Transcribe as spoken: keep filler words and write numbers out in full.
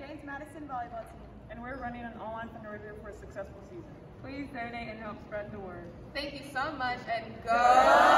James Madison Volleyball team. And we're running an online fundraiser for a successful season. Please donate and help spread the word. Thank you so much, and go!